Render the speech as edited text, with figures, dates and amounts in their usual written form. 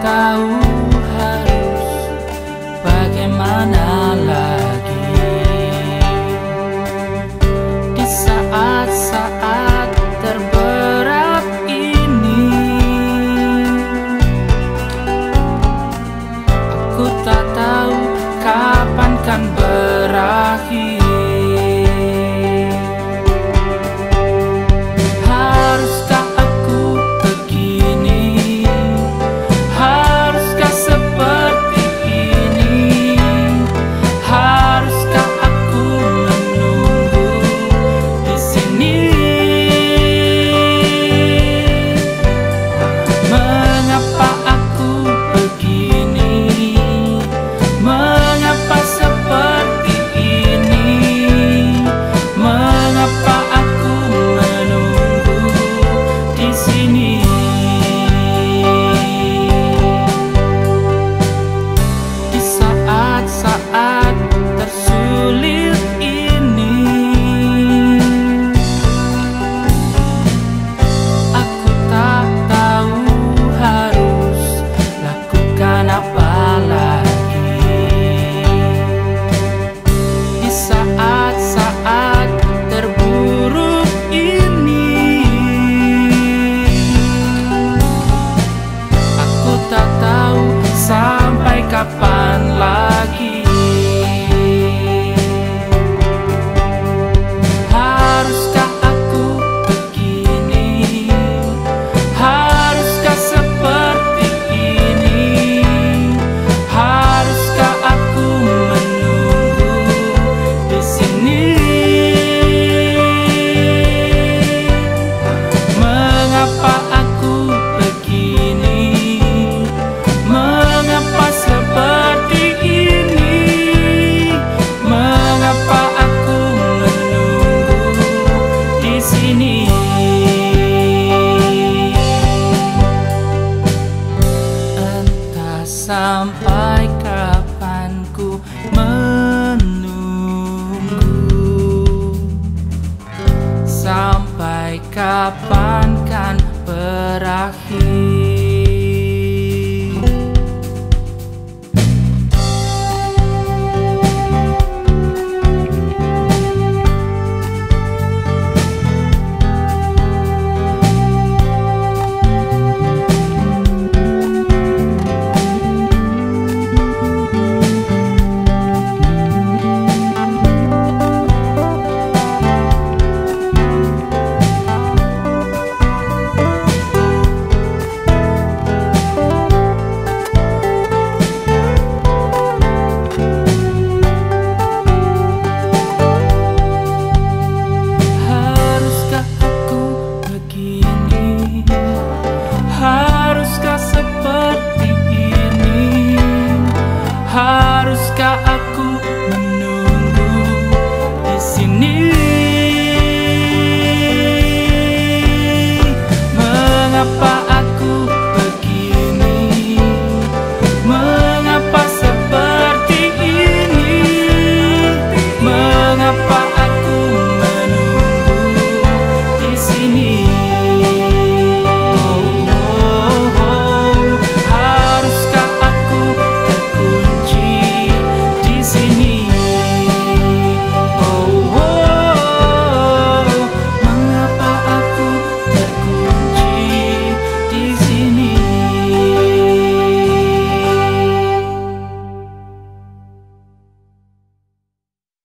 tahu harus bagaimana lagi di saat-saat terberat ini. Aku tak tahu kapan kan berakhir. Kapan lagi? Haruskah aku begini? Haruskah seperti ini? Haruskah aku menunggu di sini? Mengapa aku begini? Mengapa seperti ini? Mengapa aku menunggu di sini? Entah sampai kapan ku menunggu, sampai kapan kan berakhir.